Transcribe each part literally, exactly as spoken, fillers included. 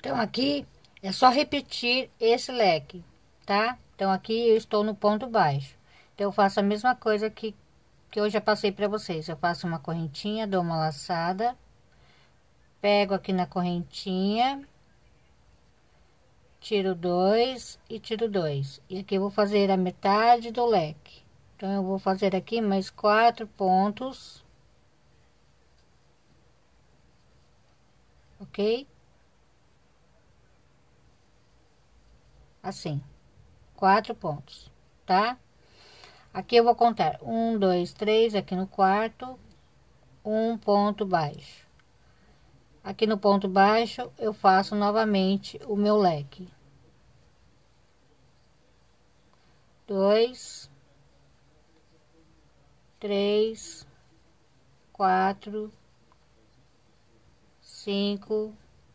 Então aqui é só repetir esse leque, tá? Então aqui eu estou no ponto baixo, então eu faço a mesma coisa que que eu já passei para vocês. Eu faço uma correntinha, dou uma laçada, pego aqui na correntinha, tiro dois e tiro dois, e aqui eu vou fazer a metade do leque. Então eu vou fazer aqui mais quatro pontos, ok? Assim, quatro pontos, tá? Aqui eu vou contar um, dois, três, aqui no quarto, um ponto baixo. Aqui no ponto baixo eu faço novamente o meu leque. Dois, três, quatro, cinco,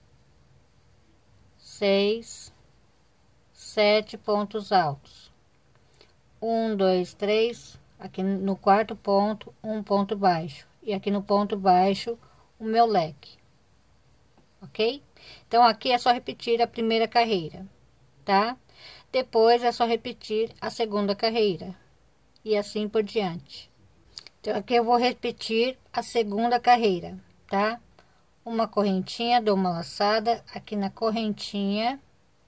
seis, sete pontos altos. Um, dois, três, aqui no quarto ponto, um ponto baixo, e aqui no ponto baixo o meu leque, ok? Então aqui é só repetir a primeira carreira, tá? Depois é só repetir a segunda carreira e assim por diante. Então aqui eu vou repetir a segunda carreira, tá? Uma correntinha, dou uma laçada aqui na correntinha,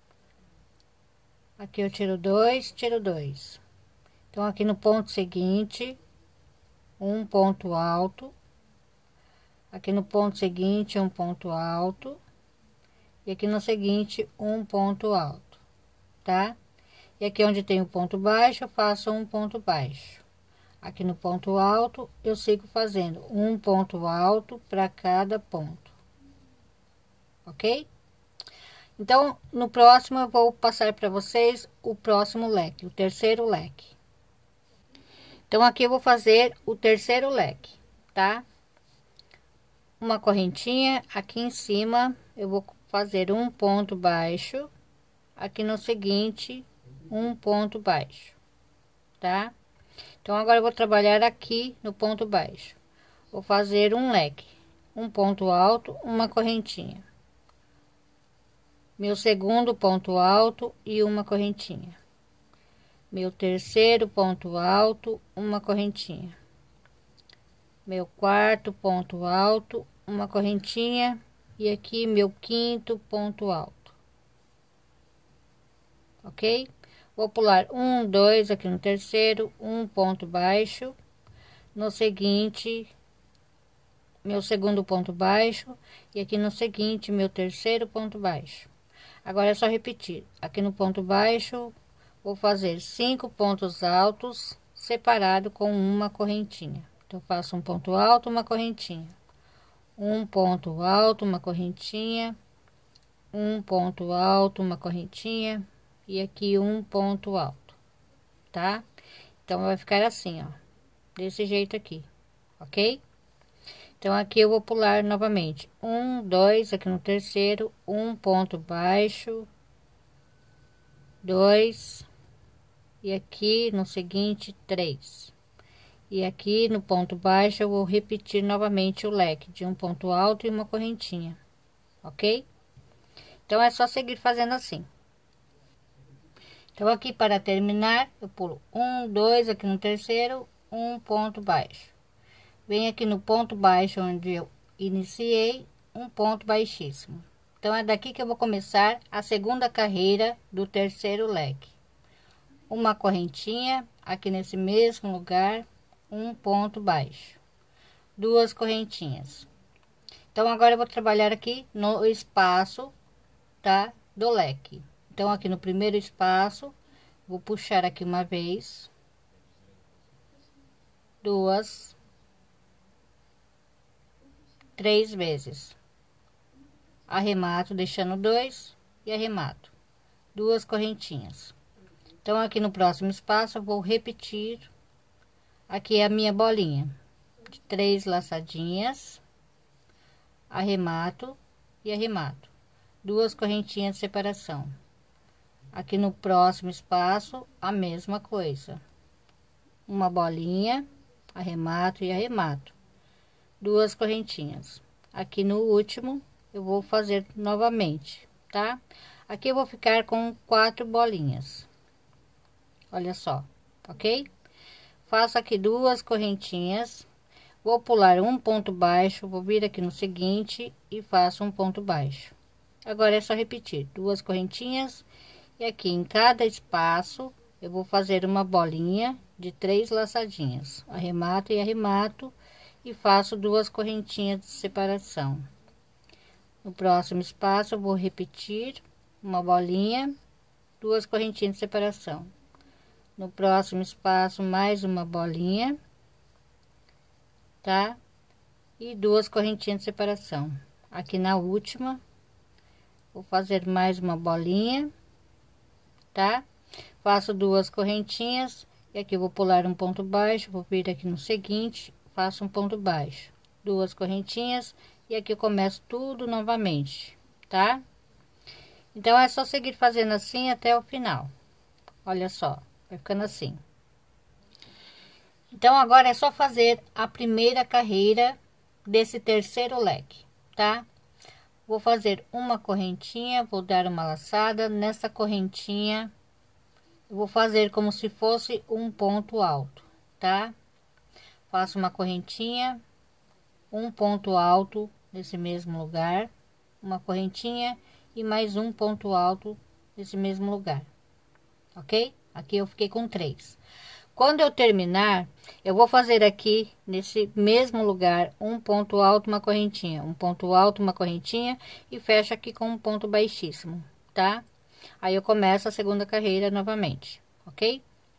aqui eu tiro dois, tiro dois. Então aqui no ponto seguinte, um ponto alto, aqui no ponto seguinte um ponto alto, e aqui no seguinte um ponto alto, tá? E aqui onde tem o ponto baixo, eu faço um ponto baixo. Aqui no ponto alto eu sigo fazendo um ponto alto para cada ponto, ok? Então no próximo eu vou passar para vocês o próximo leque, o terceiro leque. Então aqui eu vou fazer o terceiro leque, tá? Uma correntinha aqui em cima, eu vou fazer um ponto baixo, aqui no seguinte um ponto baixo, tá? Então agora eu vou trabalhar aqui no ponto baixo, vou fazer um leque, um ponto alto, uma correntinha, meu segundo ponto alto e uma correntinha, meu terceiro ponto alto, uma correntinha, meu quarto ponto alto, uma correntinha, e aqui meu quinto ponto alto, ok? Vou pular um, dois aqui no terceiro, um ponto baixo, no seguinte meu segundo ponto baixo, e aqui no seguinte meu terceiro ponto baixo. Agora é só repetir aqui no ponto baixo, vou fazer cinco pontos altos separado com uma correntinha. Então faço um ponto alto, uma correntinha, um ponto alto, uma correntinha, um ponto alto, uma correntinha, e aqui um ponto alto, tá? Então vai ficar assim, ó, desse jeito aqui, ok? Então aqui eu vou pular novamente um, dois aqui no terceiro, um ponto baixo, dois, e aqui no seguinte três, e aqui no ponto baixo eu vou repetir novamente o leque de um ponto alto e uma correntinha, ok? Então é só seguir fazendo assim. Então aqui para terminar eu pulo um, dois aqui no terceiro, um ponto baixo, venho aqui no ponto baixo onde eu iniciei, um ponto baixíssimo. Então é daqui que eu vou começar a segunda carreira do terceiro leque, uma correntinha aqui nesse mesmo lugar, um ponto baixo, duas correntinhas. Então agora eu vou trabalhar aqui no espaço, tá, do leque. Então aqui no primeiro espaço vou puxar aqui uma vez, duas, três vezes, arremato deixando dois e arremato duas correntinhas. Então aqui no próximo espaço eu vou repetir aqui a minha bolinha de três laçadinhas, arremato e arremato duas correntinhas de separação. Aqui no próximo espaço a mesma coisa, uma bolinha, arremato e arremato duas correntinhas. Aqui no último eu vou fazer novamente tá? Aqui eu vou ficar com quatro bolinhas, olha só, ok? Faço aqui duas correntinhas, vou pular um ponto baixo, vou vir aqui no seguinte e faço um ponto baixo. Agora é só repetir duas correntinhas e aqui em cada espaço eu vou fazer uma bolinha de três laçadinhas, arremato e arremato e faço duas correntinhas de separação. No próximo espaço eu vou repetir uma bolinha, duas correntinhas de separação. No próximo espaço mais uma bolinha, tá? E duas correntinhas de separação. Aqui na última vou fazer mais uma bolinha, tá? Faço duas correntinhas e aqui vou pular um ponto baixo, vou vir aqui no seguinte, faço um ponto baixo, duas correntinhas e aqui eu começo tudo novamente, tá? Então é só seguir fazendo assim até o final. Olha só, vai ficando assim. Então agora é só fazer a primeira carreira desse terceiro leque, tá? Vou fazer uma correntinha, vou dar uma laçada nessa correntinha, eu vou fazer como se fosse um ponto alto, tá? Faço uma correntinha, um ponto alto nesse mesmo lugar, uma correntinha e mais um ponto alto nesse mesmo lugar, ok? Aqui eu fiquei com três. Quando eu terminar, eu vou fazer aqui nesse mesmo lugar um ponto alto, uma correntinha, um ponto alto, uma correntinha e fecho aqui com um ponto baixíssimo, tá? Aí eu começo a segunda carreira novamente, ok?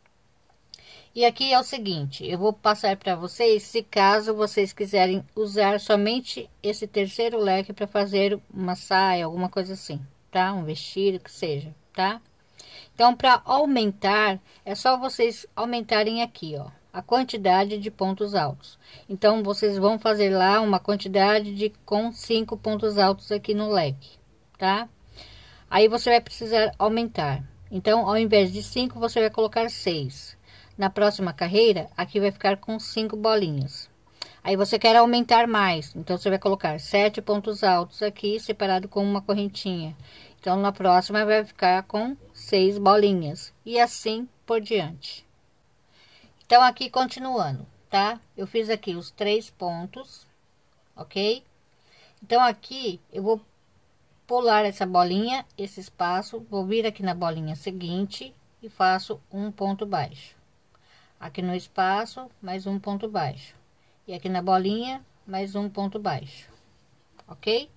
E aqui é o seguinte, eu vou passar para vocês, se caso vocês quiserem usar somente esse terceiro leque para fazer uma saia, alguma coisa assim, tá? Um vestido, que seja, tá? Então, para aumentar, é só vocês aumentarem aqui, ó, a quantidade de pontos altos. Então, vocês vão fazer lá uma quantidade de com cinco pontos altos aqui no leque, tá? Aí você vai precisar aumentar. Então, ao invés de cinco, você vai colocar seis. Na próxima carreira, aqui vai ficar com cinco bolinhas. Aí você quer aumentar mais, então você vai colocar sete pontos altos aqui, separado com uma correntinha. Então, na próxima vai ficar com seis bolinhas e assim por diante. Então, aqui continuando, tá? Eu fiz aqui os três pontos, ok? Então, aqui eu vou pular essa bolinha, esse espaço, vou vir aqui na bolinha seguinte e faço um ponto baixo. Aqui no espaço, mais um ponto baixo. E aqui na bolinha, mais um ponto baixo, ok?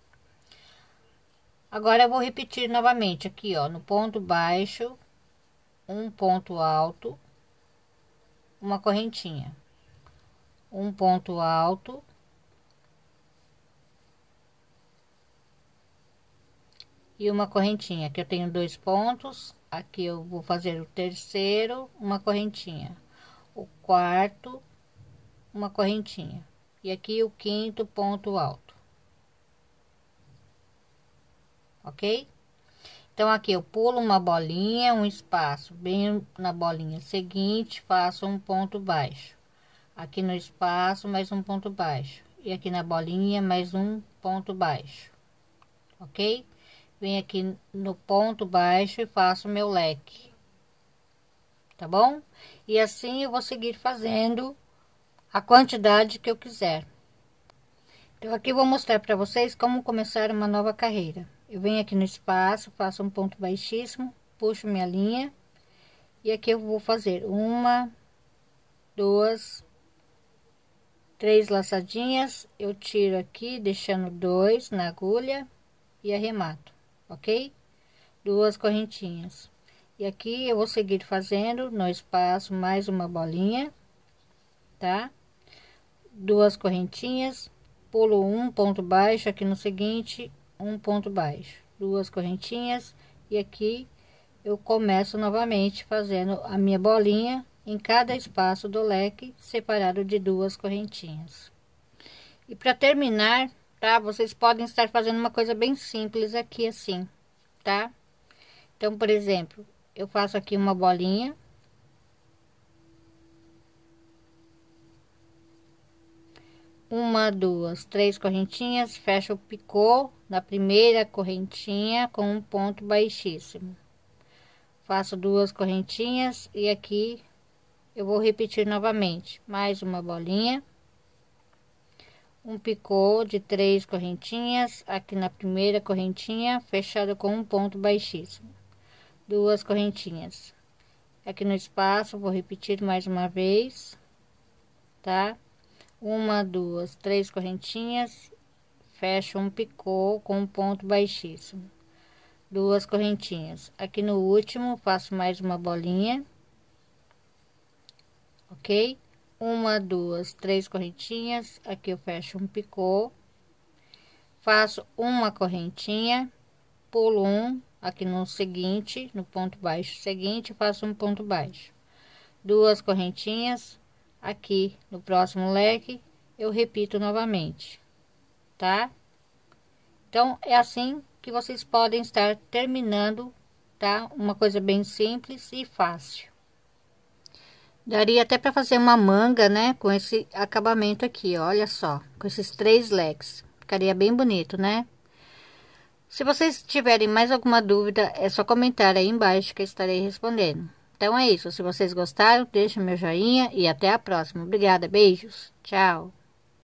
Agora eu vou repetir novamente aqui, ó, no ponto baixo, um ponto alto, uma correntinha, um ponto alto, e uma correntinha. Aqui eu tenho dois pontos, aqui eu vou fazer o terceiro, uma correntinha, o quarto, uma correntinha, e aqui o quinto ponto alto, ok? Então, aqui eu pulo uma bolinha, um espaço, bem na bolinha seguinte, faço um ponto baixo. Aqui no espaço, mais um ponto baixo. E aqui na bolinha, mais um ponto baixo, ok? Venho aqui no ponto baixo e faço meu leque, tá bom? E assim eu vou seguir fazendo a quantidade que eu quiser. Então, aqui eu vou mostrar para vocês como começar uma nova carreira. Eu venho aqui no espaço, faço um ponto baixíssimo, puxo minha linha e aqui eu vou fazer uma, duas, três laçadinhas. Eu tiro aqui, deixando dois na agulha e arremato, ok? Duas correntinhas. E aqui eu vou seguir fazendo no espaço mais uma bolinha, tá? Duas correntinhas, pulo um ponto baixo aqui no seguinte, um ponto baixo, duas correntinhas e aqui eu começo novamente fazendo a minha bolinha em cada espaço do leque, separado de duas correntinhas. E para terminar, tá? Vocês podem estar fazendo uma coisa bem simples aqui assim, tá? Então, por exemplo, eu faço aqui uma bolinha, uma, duas, três correntinhas, fecho o picô na primeira correntinha com um ponto baixíssimo. Faço duas correntinhas e aqui eu vou repetir novamente, mais uma bolinha, um picô de três correntinhas aqui na primeira correntinha, fechado com um ponto baixíssimo, duas correntinhas aqui no espaço, vou repetir mais uma vez, tá? Uma, duas, três correntinhas, fecho um picô com um ponto baixíssimo, duas correntinhas aqui no último, faço mais uma bolinha, ok? Uma, duas, três correntinhas, aqui eu fecho um picô, faço uma correntinha, pulo um, aqui no seguinte, no ponto baixo seguinte, faço um ponto baixo, duas correntinhas, aqui no próximo leque, eu repito novamente, tá? Então, é assim que vocês podem estar terminando, tá? Uma coisa bem simples e fácil. Daria até para fazer uma manga, né? Com esse acabamento aqui, ó, olha só. Com esses três leques. Ficaria bem bonito, né? Se vocês tiverem mais alguma dúvida, é só comentar aí embaixo que eu estarei respondendo. Então é isso. Se vocês gostaram, deixa meu joinha e até a próxima. Obrigada, beijos. Tchau.